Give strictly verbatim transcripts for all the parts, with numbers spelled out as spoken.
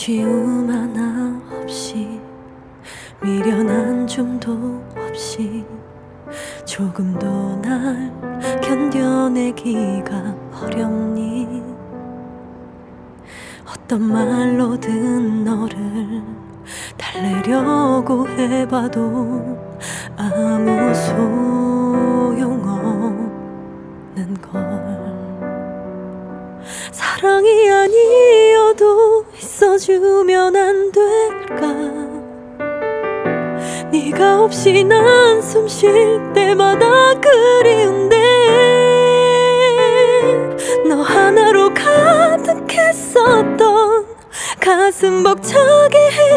아쉬움 하나 없이 미련한 줌도 없이 조금도 날 견뎌내기가 어렵니? 어떤 말로든 너를 달래려고 해봐도 아무 소용없는 걸. 사랑이 아니어도 있어주면 안 될까? 네가 없이 난 숨 쉴 때마다 그리운데 너 하나로 가득했었던 가슴 벅차게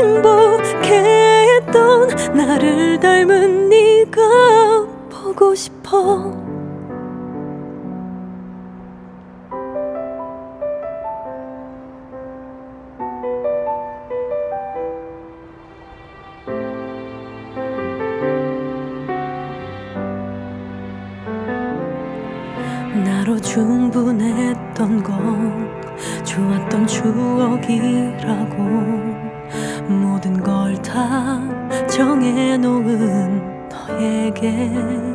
행복했던 나를 닮은 네가 보고 싶어. 나로 충분했던 건 좋았던 추억이라고 모든 걸 다 정해놓은 너에게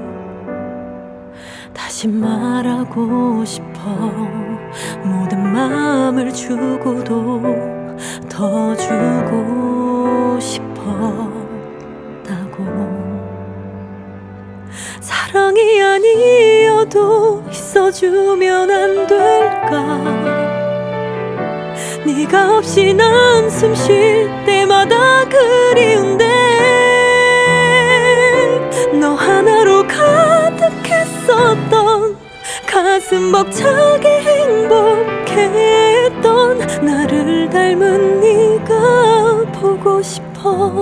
다시 말하고 싶어. 모든 마음을 주고도 더 주고 싶었다고. 사랑이 아니어도 있어주면 안 될까? 네가 없이 난 숨 쉴 때마다 그리운데 너 하나로 가득했었던 가슴 벅차게 행복했던 나를 닮은 네가 보고 싶어.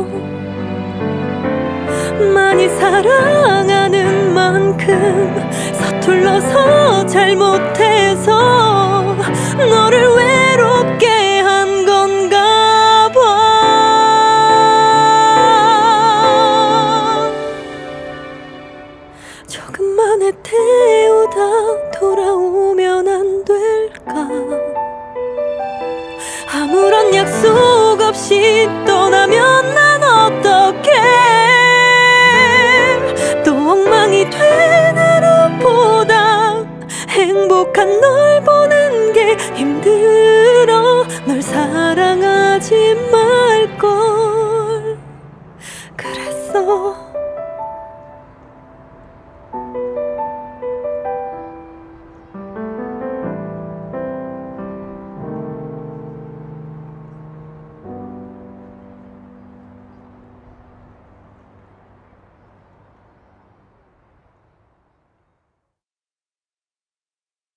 많이 사랑하는 만큼 서툴러서 잘못해서 너를 외롭게 한 건가 봐. 조금만에 태우다 돌아오면 안 될까? 아무런 약속 없이 떠나면 난 어떡해? 엉망이 된 하루보다 행복한 널 보는 게 힘들어. 널 사랑하지만